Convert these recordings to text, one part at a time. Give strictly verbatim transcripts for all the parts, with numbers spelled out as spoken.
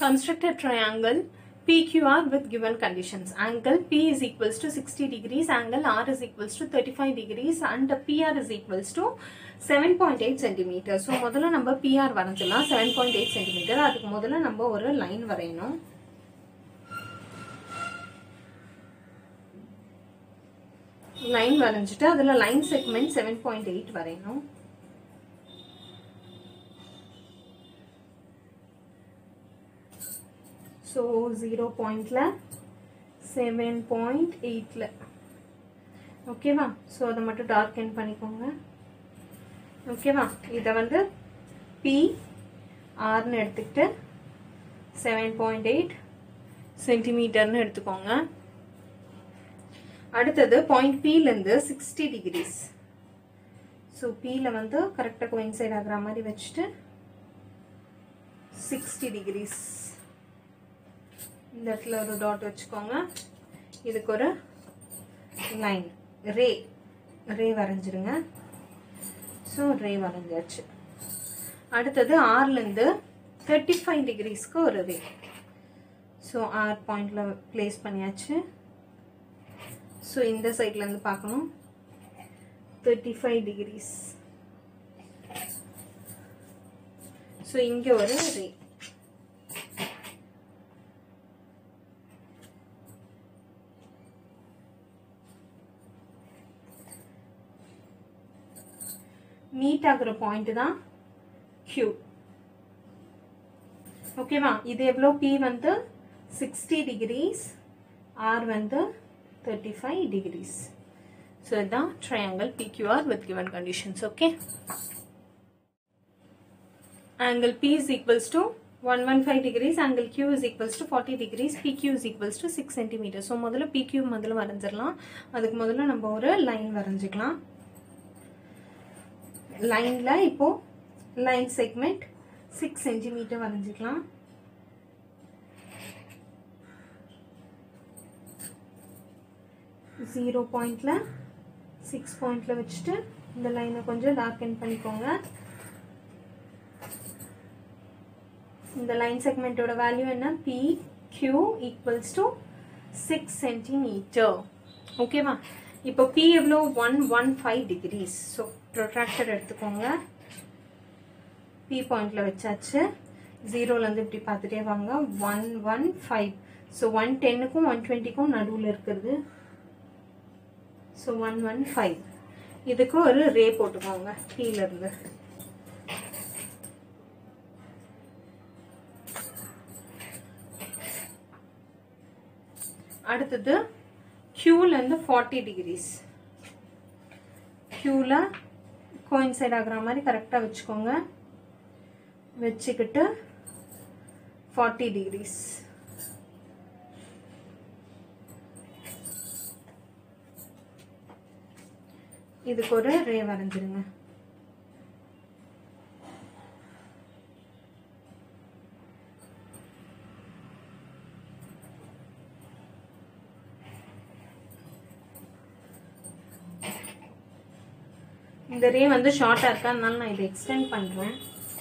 Construct a triangle P Q R with given conditions. Angle P is equals to sixty degrees, angle R is equals to thirty-five degrees, and P R is equals to seven point eight centimeters. So, முதல்ல நம்ம P R வரைஞ்சலாம் seven point eight centimeters. அதுக்கு முதல்ல நம்ம ஒரு line வரையணும். Line வரைஞ்சிட்டு அதுல line segment seven point eight வரையணும். So, zero point la seven point eight la. Okay va? So, adha mattum darken panikonga. Okay va? Idha vandu P R nu edutittu seven point eight centimeter nu edutukonga. அடுத்தது point P ல இருந்து sixty degrees. So, P ல வந்து கரெக்ட்டா coincide ஆகுற மாதிரி வெச்சிட்டு sixty degrees. இந்த இடத்துல ஒரு டாட் வச்சுக்கோங்க. இதுக்கு ஒரு லைன் ரே ரே வரைஞ்சிருங்க. ஸோ ரே வரைஞ்சாச்சு. அடுத்தது ஆர்ல இருந்து thirty-five டிகிரிஸ்க்கு ஒரு ரே. ஸோ ஆர் பாயிண்ட்ல பிளேஸ் பண்ணியாச்சு. ஸோ இந்த சைட்ல இருந்து பார்க்கணும் thirty-five டிகிரிஸ். ஸோ இங்க ஒரு ரே. மீட் ஆகுற பாயிண்ட் தான் Q. ஓகேவா? இது எவ்வளோ? P வந்து sixty degrees, R வந்து thirty-five degrees. So இதுதான் triangle P Q R with given conditions. Okay. Angle P is equals to one hundred fifteen degrees, angle Q is equals to forty degrees, P Q is equals to six centimeters. So முதல்ல P Q முதல்ல வரைஞ்சிடலாம். அதுக்கு முதல்ல நம்ம ஒரு line வரைஞ்சிக்கலாம். லைன்ல இப்போ line segment six centimeter வரைஞ்சிக்கலாம். zero பாயிண்ட்ல six பாயிண்ட்ல வச்சுட்டு இந்த லைனை கொஞ்சம் டார்க்கன் பண்ணிக்கோங்க. இந்த லைன் செக்மெண்டோட வேல்யூ என்ன? P Q equals to six centimeter. ஓகேவா? இப்போ P எவ்வளோ? one hundred fifteen degrees. So protractor எடுத்துக்கோங்க. P பாயிண்ட்ல வச்சாச்சு. ஜீரோல இருந்து இப்படி பார்த்துட்டே வாங்க. one hundred fifteen. So one ten-க்கும் one twenty-க்கும் நடுவில் இருக்கிறது. So one hundred fifteen. இதுக்கு ஒரு ரே போட்டுக்கோங்க P ல இருந்து. அடுத்தது Q ல இருந்து forty degrees. Q ல கோயின்சைட் ஆகுற மாதிரி கரெக்டா வச்சுக்கோங்க. வச்சுக்கிட்டு forty degrees. இதுக்கு ஒரு ரே வரைஞ்சிருங்க. இந்த ரே வந்து ஷார்ட்டா இருக்கா, அதனால நான் இதை எக்ஸ்டெண்ட் பண்றேன்.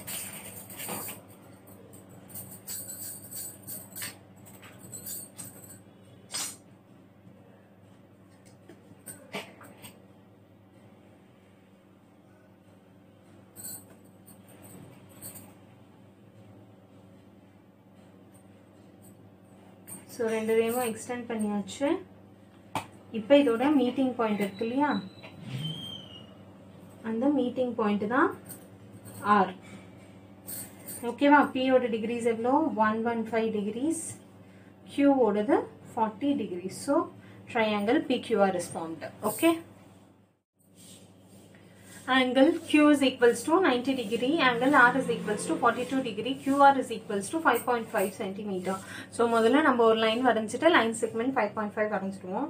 ஸோ ரெண்டு ரேவும் எக்ஸ்டெண்ட் பண்ணியாச்சு. இப்போ இதோட மீட்டிங் பாயிண்ட் இருக்கு இல்லையா, அந்த மீட்டிங் பாயிண்ட் தான் R. ஓகேவா? P ஓட டிகிரிஸ் எவ்வளோ? one hundred fifteen degrees. Q ஓடது forty degrees. So triangle P Q R is formed. Okay. Angle Q is equals to ninety degree, angle R is equals to forty-two degree, Q R is equals to five point five centimeter. So முதல்ல நம்ம ஒரு line வரைஞ்சிட்டு line segment five point five வரைஞ்சிடுவோம்.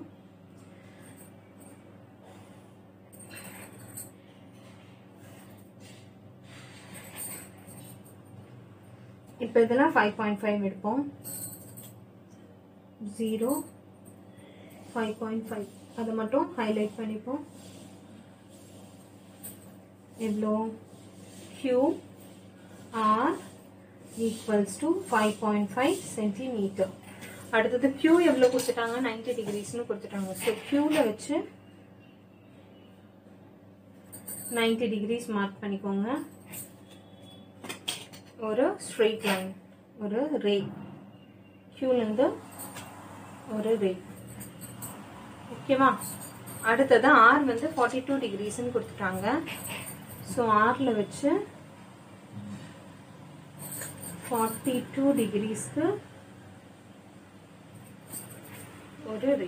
இப்போ இதெல்லாம் five point five எடுப்போம். zero five point five அதை மட்டும் ஹைலைட் பண்ணிப்போம். எவ்வளோ? Q R equals to five point five centimeter. அடுத்தது Q எவ்வளவு கொடுத்துட்டாங்க ninety degreesனு கொடுத்துட்டாங்க. So Qல வச்சு ninety degrees மார்க் பண்ணிக்கோங்க. ஒரு straight line, ஒரு ray. Qல இருந்து ஒரு ray. ஓகேவா? அடுத்தது R வந்து forty-two degreesனு கொடுத்துட்டாங்க. So Rல வச்சு forty-two degreesக்கு ஒரு ray.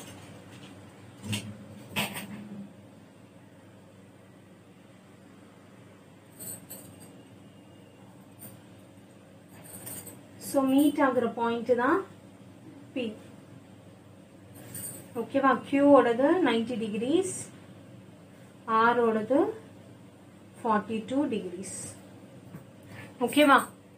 So meet ஆகிற point தான் P. ஓகேவா? Q ஓடது ninety degrees, R ஓடது forty-two degrees. ஓகேவா?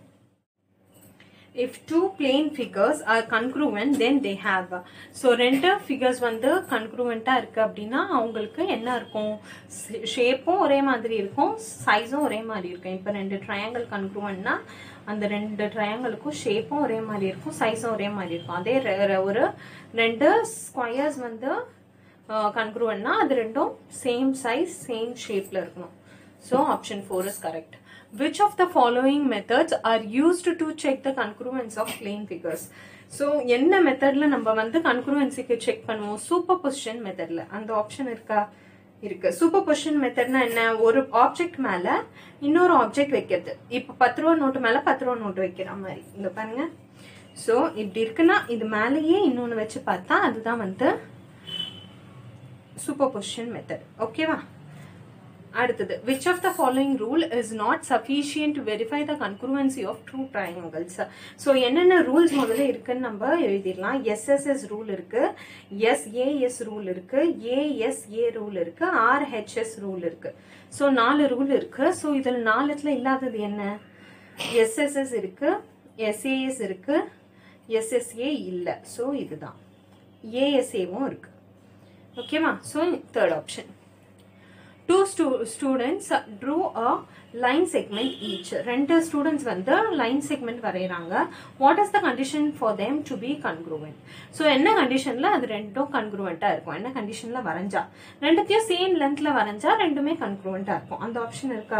If two plane figures are congruent, then they have. So ரெண்டு figures வந்து congruent இருக்கு அப்படின்னா அவங்களுக்கு என்ன இருக்கும்? ஷேப்பும் ஒரே மாதிரி இருக்கும், சைஸும் ஒரே மாதிரி இருக்கும். இப்போ ரெண்டு ட்ரையாங்கிள் congruentனா அந்த ரெண்டு ட்ரையாங்கிளுக்கும் ஷேப்பும் ஒரே மாதிரி இருக்கும், சைஸும் ஒரே மாதிரி இருக்கும். அதே ஒரு ரெண்டு ஸ்கொயர்ஸ் வந்து congruentனா அது ரெண்டும் சேம் சைஸ் சேம் ஷேப்ல இருக்கணும். So option four is correct. Which of the following methods are used to check the congruence of plane figures? So என்ன மெத்தட்ல நம்ம வந்து congruency-க்கு செக் பண்ணுவோம்? சூப்பர்பொசிஷன் மெத்தட்ல. அந்த ஆப்ஷன் இருக்கா? இருக்கு. சூப்பர்பொசிஷன் மெத்தட்னா என்ன? ஒரு ஆப்ஜெக்ட் மேல இன்னொரு ஆப்ஜெக்ட் வைக்கிறது. இப்ப பத்து ரூபா நோட்டு மேல பத்து ரூபா நோட்டு வைக்கிற மாதிரி. இங்க பாருங்க. சோ இப்படி இருக்குன்னா இது மேலேயே இன்னொன்னு வச்சு பார்த்தா அதுதான் வந்து சூப்பர்பொசிஷன் மெத்தட். ஓகேவா? அடுத்தது which of the following rule is not sufficient to verify the congruency of two triangles? so என்னென்ன ரூல்ஸ் முதல்ல இருக்குன்னு நம்ம எழுதிடலாம். S S S ரூல் இருக்கு, S A S ரூல் இருக்கு, A S A ரூல் இருக்கு, R H S ரூல் இருக்கு. So நாலு ரூல் இருக்கு. சோ இதுல நாலுல இல்லாதது என்ன? S S S இருக்கு, S A S இருக்கு, S S A இல்ல. சோ இதுதான். A S A-வும் இருக்கு. ஓகேவா? So third option. Two stu students drew a line segment each. ரெண்டு ஸ்டூடெண்ட்ஸ் வந்து லைன் செக்மெண்ட் வரையறாங்க. What is the condition for them to be congruent? So என்ன கண்டிஷன்ல அது ரெண்டும் congruent-ஆ இருக்கும்? என்ன கண்டிஷன்ல வரைஞ்சா ரெண்டுத்தையும் சேம் லென்த்ல வரைஞ்சா ரெண்டுமே congruent-ஆ இருக்கும். அந்த ஆப்ஷன் இருக்கா?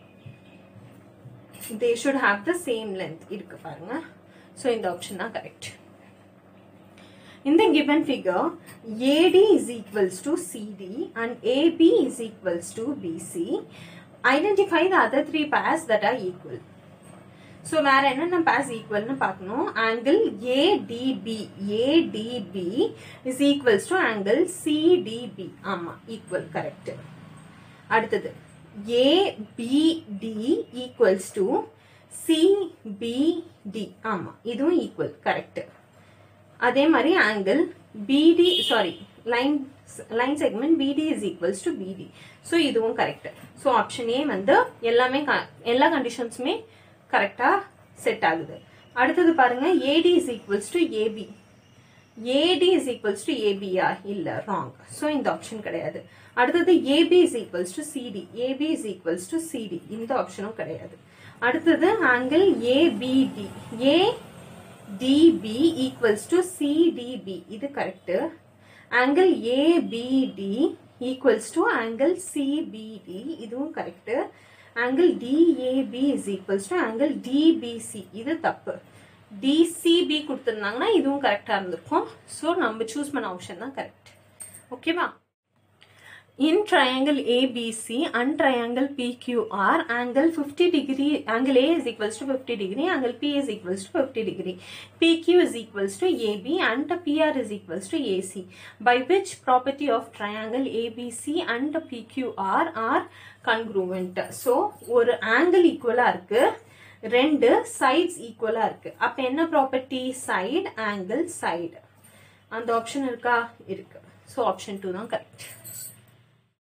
They should have the same length. இருக்கு பாருங்க. So இந்த ஆப்ஷன் தான் correct. In the given figure, A D is equals to C D and A B is equals to B C. Identify the other three pairs that are equal. So, where enna pairs equal nu paakano? Angle A D B. A D B is equals to angle C D B. Amma, equal, correct. அடுத்தது A B D equals to C B D. Amma, இதுவும் equal, correct. அதே மாதிரி angle B D, sorry, line line segment B D is equals to B D. So இதுவும் correct. So option A வந்து எல்லாமே எல்லா கண்டிஷன்ஸுமே கரெக்டா set ஆகுது. அடுத்தது பாருங்க A D is equals to A B. A D is equals to A B ஆ? இல்ல, wrong. So இந்த ஆப்ஷன் கிடையாது. அடுத்தது A B is equals to C D. A B is equals to C D. இந்த ஆப்ஷனும் கிடையாது. அடுத்தது angle A B D. A D B equals to C D B. இது correct. Angle A B D equals to angle C B D. இதுவும் correct. Angle D A B is equals to angle D B C. இது தப்பு. D C B கொடுத்திருந்தாங்கன்னா இதுவும் கரெக்டா இருந்திருக்கும். So நம்ம choose பண்ண option தான் correct. ஓகேவா? In triangle A B C and triangle P Q R, angle fifty degree, angle A is equals to fifty degree, angle P is equals to fifty degree, P Q is equals to A B and P R is equals to A C. By which property of triangle A B C and P Q R are congruent? So, ஒரு angle equal இருக்கு, ரெண்டு sides equal இருக்கு. அப்ப என்ன property? Side, angle, side. அந்த option இருக்கா? இருக்கு. So, option two தான் correct.